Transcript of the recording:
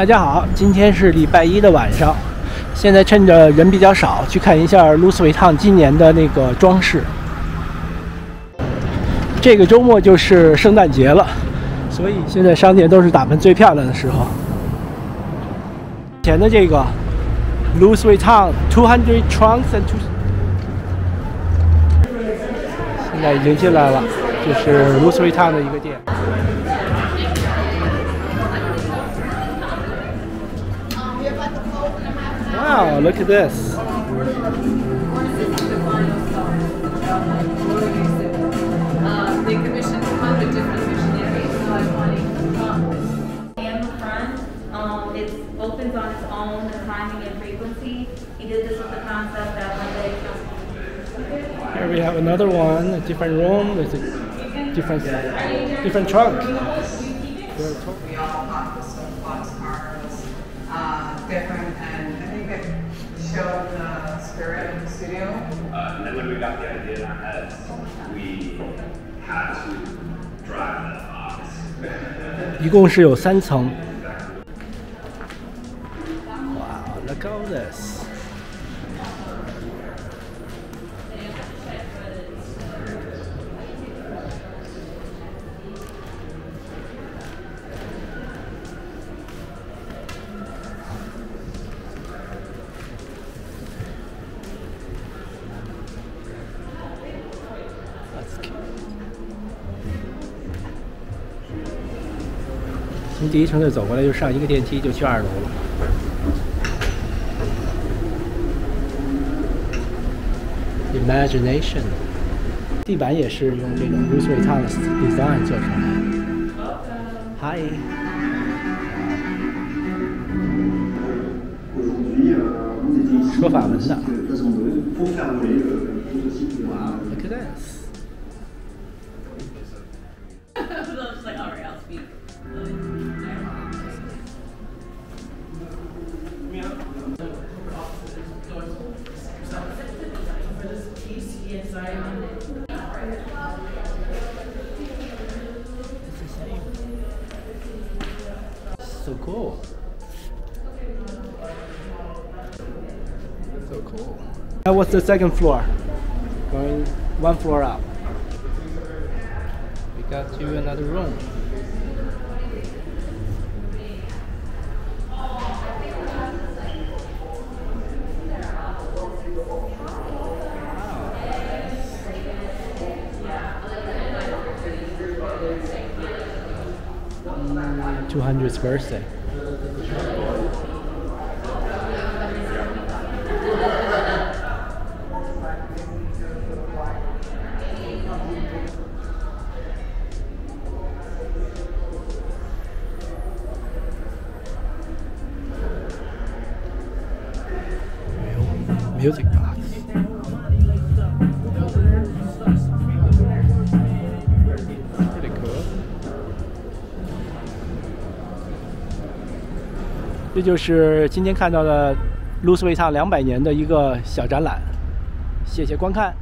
大家好，今天是礼拜一的晚上，现在趁着人比较少，去看一下 Louis Vuitton 今年的那个装饰。这个周末就是圣诞节了，所以现在商店都是打扮最漂亮的时候。前的这个 Louis Vuitton 200 trunks and two， 现在已经进来了，这是 Louis Vuitton 的一个店。 Wow, look at this. They commissioned 100 different visionaries, so I wanted to and the front, it opens on its own, the timing and frequency. He did this with the concept that one day. Here we have another one, a different room with a different trunk. We all thought the soapbox car was different, and I think it showed the spirit of the studio. And then when we got the idea in our heads, we had to drive that box. 一共是有3层。Wow, look at all this. That's cute. 从第一层就走过来，就上一个电梯就去2楼了。Imagination， 地板也是用这种 Louis Vuitton 的 design 做出来的。Hi。说法文的。Wow, look at this. So cool. So cool. Now what's the second floor? Going one floor up. We got to another room. Wow. 200th birthday. Music box. Pretty cool. 这就是今天看到的 Louis Vuitton 200年的一个小展览。谢谢观看。